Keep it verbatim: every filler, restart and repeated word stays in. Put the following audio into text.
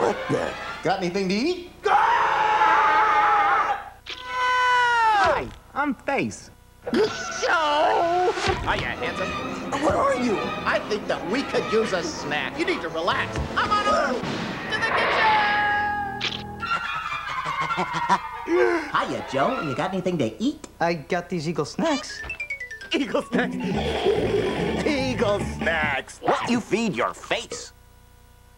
What the? Got anything to eat? Hi, I'm Face. Joe! Hiya, handsome. What are you? I think that we could use a snack. You need to relax. I'm on a route to the kitchen! Hiya, Joe. You got anything to eat? I got these Eagle snacks. Eagle snacks. Eagle snacks. What you feed your face?